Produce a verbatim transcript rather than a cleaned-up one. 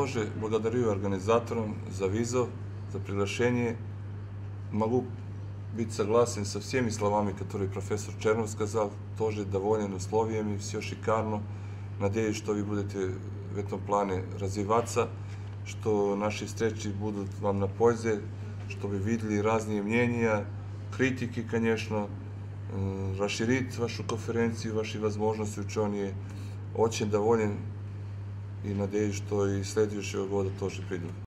тоже благодарю организаторам за визу, за приглашение. Могу быть согласен со всеми словами, которые профессор Чернов сказал. Тоже доволен условиями, все шикарно. Надеюсь, что вы будете в этом плане развиваться, что наши встречи будут вам на пользе, чтобы видели разные мнения, критики, конечно, расширить вашу конференцию, ваши возможности учения. Очень доволен и надеюсь, что и следующего года тоже придут.